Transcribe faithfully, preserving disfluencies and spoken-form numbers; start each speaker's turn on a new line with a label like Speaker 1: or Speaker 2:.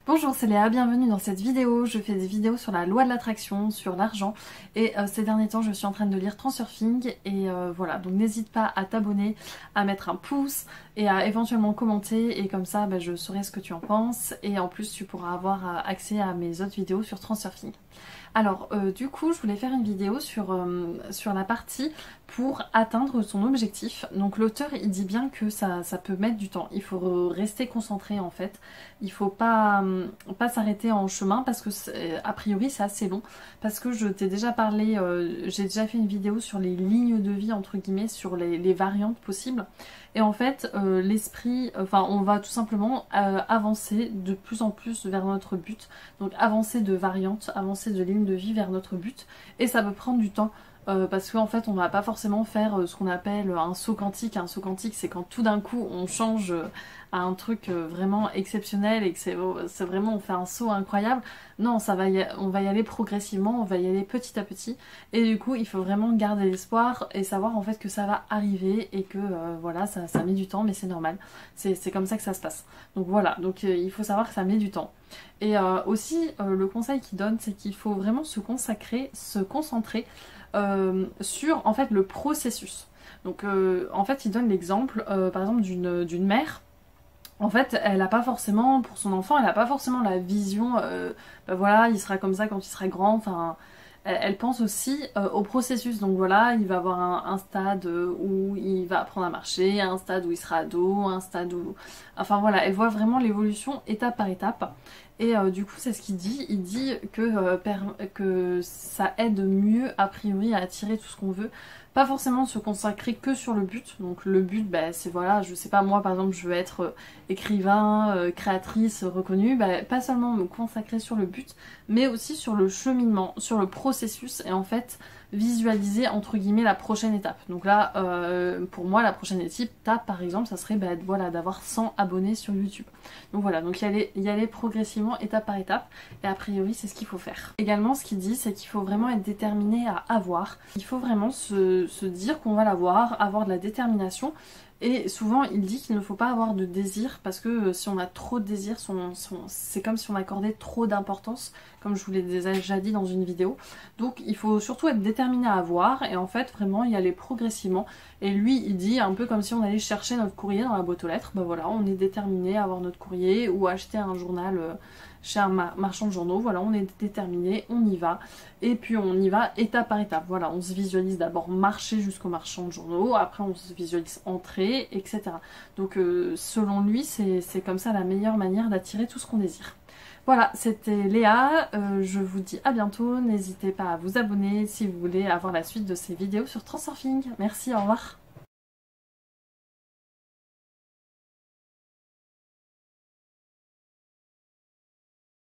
Speaker 1: Bonjour, c'est Léa, bienvenue dans cette vidéo. Je fais des vidéos sur la loi de l'attraction, sur l'argent et euh, ces derniers temps je suis en train de lire Transurfing et euh, voilà, donc n'hésite pas à t'abonner, à mettre un pouce et à éventuellement commenter et comme ça bah, je saurai ce que tu en penses et en plus tu pourras avoir euh, accès à mes autres vidéos sur Transurfing. Alors euh, du coup je voulais faire une vidéo sur, euh, sur la partie pour atteindre son objectif. Donc l'auteur il dit bien que ça, ça peut mettre du temps, il faut rester concentré en fait, il faut pas, pas s'arrêter en chemin parce que a priori c'est assez long, parce que je t'ai déjà parlé, euh, j'ai déjà fait une vidéo sur les lignes de vie entre guillemets, sur les, les variantes possibles. Et en fait, euh, l'esprit, enfin, on va tout simplement euh, avancer de plus en plus vers notre but. Donc avancer de variantes, avancer de lignes de vie vers notre but. Et ça peut prendre du temps. Euh, parce qu'en fait on va pas forcément faire euh, ce qu'on appelle un saut quantique. Un saut quantique c'est quand tout d'un coup on change euh, à un truc euh, vraiment exceptionnel et que c'est c'est vraiment on fait un saut incroyable. Non, ça va y, on va y aller progressivement, on va y aller petit à petit et du coup il faut vraiment garder l'espoir et savoir en fait que ça va arriver et que euh, voilà ça, ça met du temps mais c'est normal, c'est comme ça que ça se passe. Donc voilà, donc euh, il faut savoir que ça met du temps. Et euh, aussi euh, le conseil qu'il donne c'est qu'il faut vraiment se consacrer, se concentrer Euh, sur en fait le processus. Donc euh, en fait il donne l'exemple euh, par exemple d'une d'une mère. En fait elle n'a pas forcément, pour son enfant elle n'a pas forcément la vision euh, bah voilà il sera comme ça quand il sera grand, enfin elle, elle pense aussi euh, au processus. Donc voilà il va avoir un, un stade où il va apprendre à marcher, un stade où il sera ado, un stade où... Enfin voilà, elle voit vraiment l'évolution étape par étape. Et euh, du coup, c'est ce qu'il dit. Il dit que, euh, que ça aide mieux, a priori, à attirer tout ce qu'on veut. Pas forcément se consacrer que sur le but. Donc le but, bah, c'est voilà, je sais pas, moi par exemple, je veux être euh, écrivain, euh, créatrice, reconnue. Bah, pas seulement me consacrer sur le but, mais aussi sur le cheminement, sur le processus. Et en fait, visualiser, entre guillemets, la prochaine étape. Donc là, euh, pour moi, la prochaine étape, par exemple, ça serait bah, voilà, d'avoir cent abonnés sur YouTube. Donc voilà, donc y aller, y aller progressivement, étape par étape, et a priori c'est ce qu'il faut faire. Également ce qu'il dit c'est qu'il faut vraiment être déterminé à avoir, il faut vraiment se, se dire qu'on va l'avoir, avoir de la détermination. Et souvent il dit qu'il ne faut pas avoir de désir parce que si on a trop de désir, son, son, c'est comme si on accordait trop d'importance, comme je vous l'ai déjà dit dans une vidéo. Donc il faut surtout être déterminé à avoir et en fait vraiment y aller progressivement. Et lui il dit un peu comme si on allait chercher notre courrier dans la boîte aux lettres, ben voilà on est déterminé à avoir notre courrier ou acheter un journal euh, chez un marchand de journaux, voilà on est déterminé, on y va et puis on y va étape par étape. Voilà, on se visualise d'abord marcher jusqu'au marchand de journaux, après on se visualise entrer, et cetera. Donc euh, selon lui c'est comme ça la meilleure manière d'attirer tout ce qu'on désire. Voilà, c'était Léa, euh, je vous dis à bientôt, n'hésitez pas à vous abonner si vous voulez avoir la suite de ces vidéos sur Transurfing. Merci, au revoir.